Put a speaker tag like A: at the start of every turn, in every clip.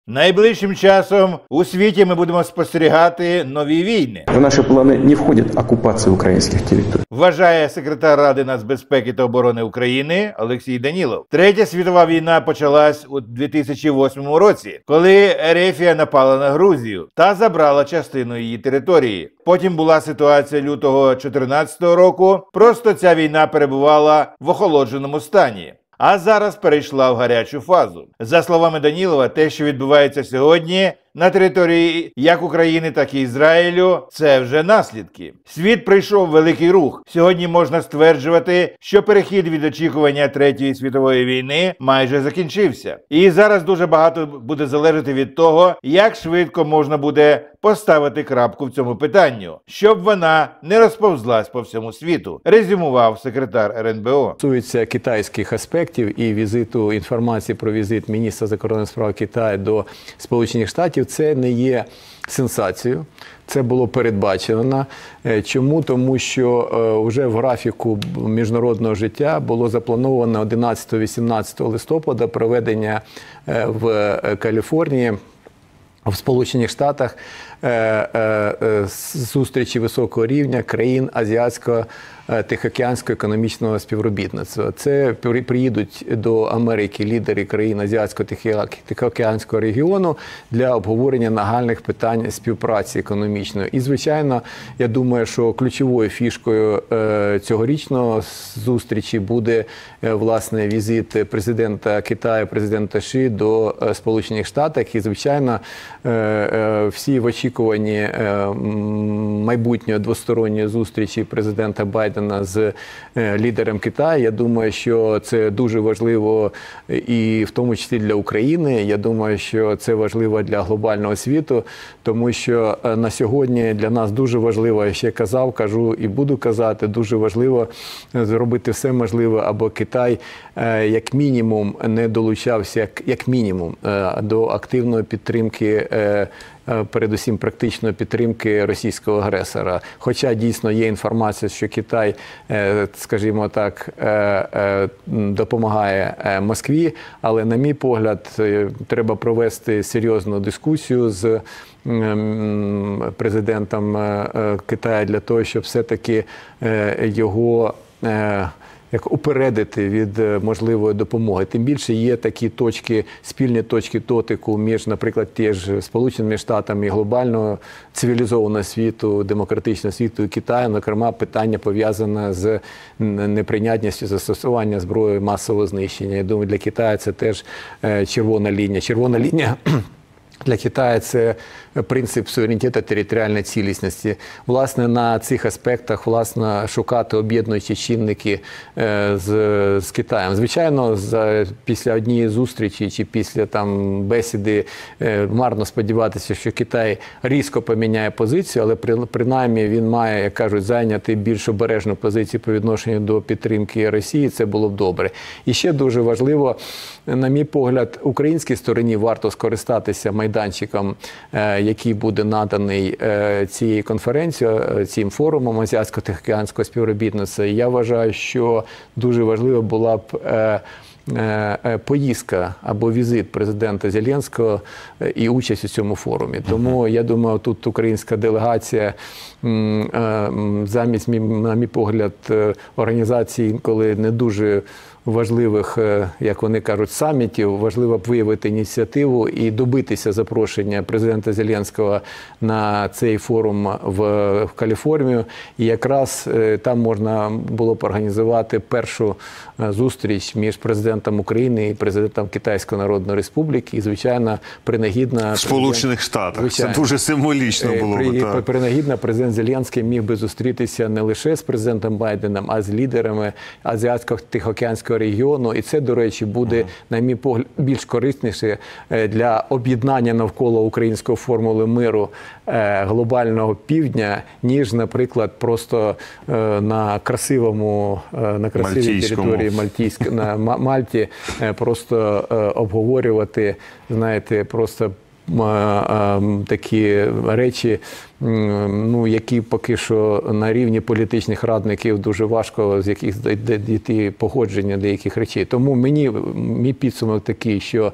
A: Найближчим часом у світі ми будемо спостерігати нові війни.
B: В наші плани не входить окупація українських територій.
A: Вважає секретар Ради нацбезпеки та оборони України Олексій Данілов. Третя світова війна почалась у 2008 році, коли Ерефія напала на Грузію та забрала частину її території. Потім була ситуація лютого 2014 року. Просто ця війна перебувала в охолодженому стані. А зараз перейшла в гарячу фазу. За словами Данілова, те, що відбувається сьогодні на території як України, так і Ізраїлю, це вже наслідки. Світ пройшов великий рух. Сьогодні можна стверджувати, що перехід від очікування Третьої світової війни майже закінчився. І зараз дуже багато буде залежати від того, як швидко можна буде поставити крапку в цьому питанню, щоб вона не розповзлась по всьому світу, резюмував секретар РНБО.
C: Стосується китайських аспектів і візиту, інформації про візит міністра закордонних справ Китаю до Сполучених Штатів, це не є сенсацією. Це було передбачено. Чому? Тому що вже в графіку міжнародного життя було заплановано 11-18 листопада проведення в Каліфорнії, в Сполучених Штатах, зустрічі високого рівня країн Азіатського Тихоокеанського економічного співробітництва. Це приїдуть до Америки лідери країн Азіатського Тихоокеанського регіону для обговорення нагальних питань співпраці економічної. І, звичайно, я думаю, що ключовою фішкою цьогорічного зустрічі буде, власне, візит президента Китаю, президента Ші до Сполучених Штатів. І, звичайно, всі в очікуванні майбутньої двосторонньої зустрічі президента Байдена з лідером Китаю. Я думаю, що це дуже важливо і в тому числі для України. Я думаю, що це важливо для глобального світу, тому що на сьогодні для нас дуже важливо, я ще казав, кажу і буду казати, дуже важливо зробити все можливе, аби Китай як мінімум не долучався, як мінімум, до активної підтримки, передусім практичної підтримки російського агресора. Хоча дійсно є інформація, що Китай, скажімо так, допомагає Москві, але, на мій погляд, треба провести серйозну дискусію з президентом Китаю для того, щоб все-таки його як упередити від можливої допомоги. Тим більше є такі точки, спільні точки дотику між, наприклад, теж Сполученими Штатами, глобального цивілізованого світу, демократичного світу і Китаю, зокрема, питання пов'язане з неприйнятністю застосування зброї масового знищення. Я думаю, для Китаю це теж червона лінія. Червона лінія для Китаю – це принцип суверенітету, територіальної цілісності. Власне, на цих аспектах, власне, шукати об'єднуючі чинники з Китаєм. Звичайно, після однієї зустрічі чи після бесіди марно сподіватися, що Китай різко поміняє позицію, але принаймні він має, як кажуть, зайняти більш обережну позицію по відношенню до підтримки Росії. Це було б добре. І ще дуже важливо, на мій погляд, українській стороні варто скористатися майданчиком, який буде наданий цією конференцією, цим форумом Азіатсько-Тихоокеанського співробітництва. Я вважаю, що дуже важливо була б поїздка або візит президента Зеленського і участь у цьому форумі. Тому, я думаю, тут українська делегація замість, на мій погляд, організації інколи не дуже важливих, як вони кажуть, самітів, важливо б виявити ініціативу і добитися запрошення президента Зеленського на цей форум в Каліфорнію. І якраз там можна було б організувати першу зустріч між президентом України і президентом Китайської Народної Республіки. І, звичайно, принагідно...
D: Сполучених Штатах. Це дуже символічно було б.
C: Принагідно президент Зеленський міг би зустрітися не лише з президентом Байденом, а з лідерами Азіатсько-Тихоокеанського регіону. І це, до речі, буде, на мій погляд, більш корисніше для об'єднання навколо української формули миру глобального півдня, ніж, наприклад, просто на красивій території на Мальті просто обговорювати, знаєте, просто такі речі, ну, які поки що на рівні політичних радників дуже важко з яких дійти погодження деяких речей. Тому мій підсумок такий, що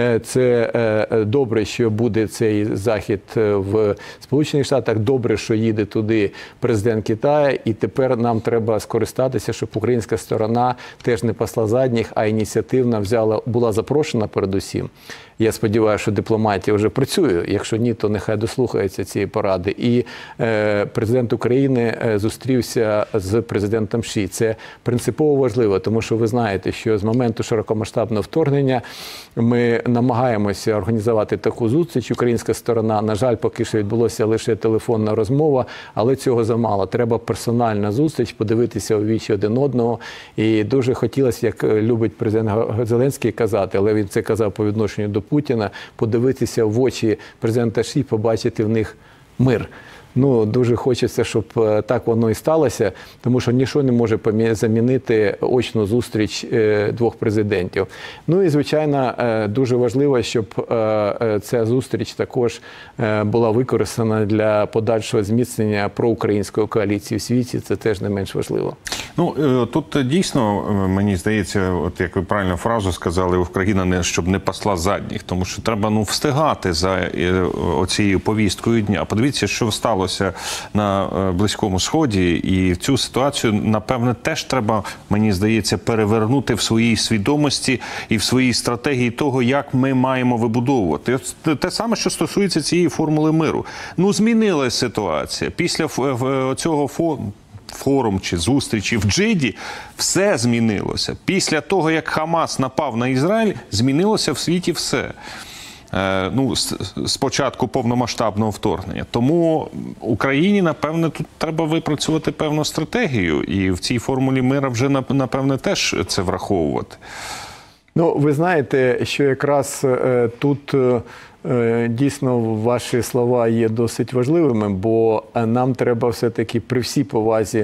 C: це добре, що буде цей захід в Сполучених Штатах, добре, що їде туди президент Китаю, і тепер нам треба скористатися, щоб українська сторона теж не пасла задніх, а ініціативно була запрошена передусім. Я сподіваюся, що дипломатія вже працює. Якщо ні, то нехай дослухаються цієї поради. І президент України зустрівся з президентом Ші. Це принципово важливо, тому що ви знаєте, що з моменту широкомасштабного вторгнення ми намагаємося організувати таку зустріч. Українська сторона, на жаль, поки що відбулася лише телефонна розмова, але цього замало. Треба персональна зустріч, подивитися у вічі один одного. І дуже хотілося, як любить президент Зеленський казати, але він це казав по відношенню до Путіна, подивитися в очі президента Ші, побачити в них мир. Ну, дуже хочеться, щоб так воно і сталося, тому що нічого не може замінити очну зустріч двох президентів. Ну і, звичайно, дуже важливо, щоб ця зустріч також була використана для подальшого зміцнення проукраїнської коаліції в світі. Це теж не менш важливо.
D: Ну, тут дійсно, мені здається, от як ви правильну фразу сказали, Україна щоб не пасла задніх, тому що треба встигати за оцією повісткою дня. Подивіться, що сталося на Близькому Сході, і в цю ситуацію, напевне, теж треба, мені здається, перевернути в своїй свідомості і в своїй стратегії того, як ми маємо вибудовувати. Те саме, що стосується цієї формули миру. Ну, змінилася ситуація. Після цього форум чи зустрічі в Джиді все змінилося. Після того, як Хамас напав на Ізраїль, змінилося в світі все. Ну, спочатку повномасштабного вторгнення. Тому Україні, напевне, тут треба випрацювати певну стратегію. І в цій формулі миру вже, напевне, теж це враховувати.
C: Ну, ви знаєте, що якраз тут дійсно ваші слова є досить важливими, бо нам треба все-таки при всій повазі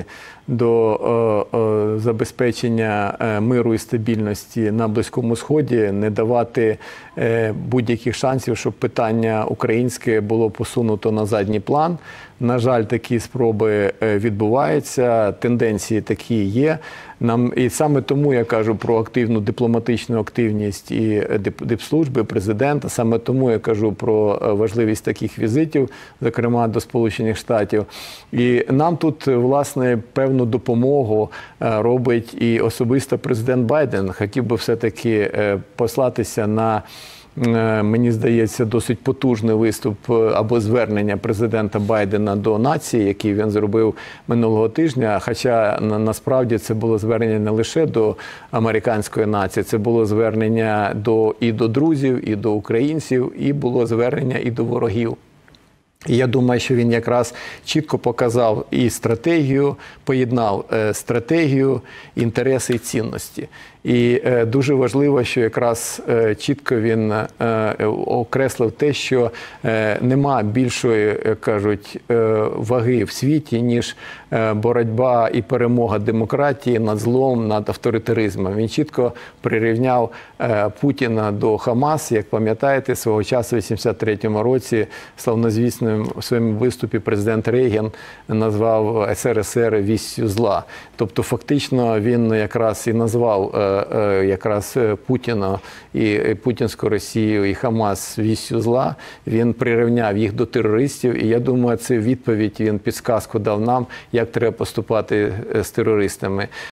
C: до забезпечення миру і стабільності на Близькому Сході не давати будь-яких шансів, щоб питання українське було посунуто на задній план. На жаль, такі спроби відбуваються, тенденції такі є. І саме тому я кажу про активну дипломатичну активність і дипслужби президента, саме тому я кажу про важливість таких візитів, зокрема до Сполучених Штатів. І нам тут, власне, певну допомогу робить і особисто президент Байден. Хотів би все-таки послатися на, мені здається, досить потужний виступ або звернення президента Байдена до нації, який він зробив минулого тижня. Хоча насправді це було звернення не лише до американської нації, це було звернення і до друзів, і до українців, і було звернення і до ворогів. І я думаю, що він якраз чітко показав і стратегію, поєднав стратегію, інтереси і цінності. І дуже важливо, що якраз чітко він окреслив те, що нема більшої, як кажуть, ваги в світі, ніж боротьба і перемога демократії над злом, над авторитаризмом. Він чітко прирівняв Путіна до Хамас. Як пам'ятаєте, свого часу в 1983 році славнозвісним у своєму виступі президент Рейган назвав СРСР віссю зла. Тобто фактично він якраз і назвав якраз Путіна і путінську Росію і Хамас віссю зла, він прирівняв їх до терористів, і я думаю, це відповідь, він підсказку дав нам, як треба поступати з терористами.